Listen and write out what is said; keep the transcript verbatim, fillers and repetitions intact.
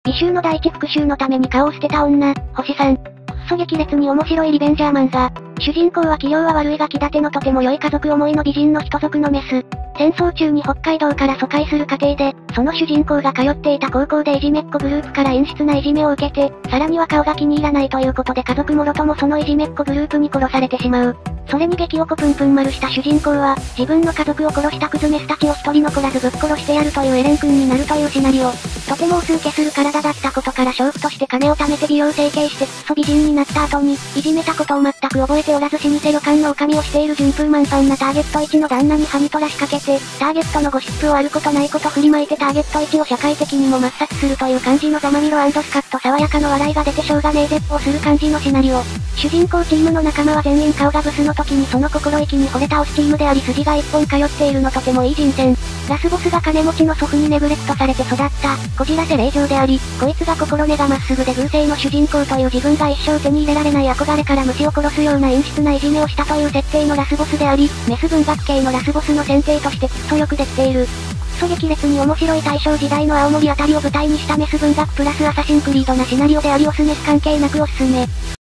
美醜の第一復讐のために顔を捨てた女、星さん。くっそ激烈に面白いリベンジャー漫画。主人公は器量は悪いが気立てのとても良い家族思いの美人の人族のメス。戦争中に北海道から疎開する過程で、その主人公が通っていた高校でいじめっ子グループから陰湿ないじめを受けて、さらには顔が気に入らないということで家族もろともそのいじめっ子グループに殺されてしまう。それに激おこぷんぷん丸した主人公は、自分の家族を殺したクズメスたちを一人残らずぶっ殺してやるというエレン君になるというシナリオ。とてもお数けする体だったことから娼婦として金を貯めて美容整形してくっそ美人になった後に、いじめたことを全く覚えておらず老舗旅館の女将をしている順風満帆なターゲットいちの旦那にハニトラ仕掛けて、ターゲットのゴシップをあることないこと振りまいてターゲットいちを社会的にも抹殺するという感じのザマミロ&スカッと爽やかの笑いが出てしょうがねえ絶をする感じのシナリオ。主人公チームの仲間は全員顔がブスの時にその心意気に惚れた推しチームであり筋が一本通っているのとてもいい人選。ラスボスが金持ちの祖父にネグレクトされて育った、こじらせ令嬢であり、こいつが心根がまっすぐで偶性の主人公という自分が一生手に入れられない憧れから虫を殺すような陰湿ないじめをしたという設定のラスボスであり、メス文学系のラスボスの選定としてくっそよくできている。くっそ激烈に面白い大正時代の青森あたりを舞台にしたメス文学プラスアサシンクリードなシナリオでありオスメス関係なくおすすめ。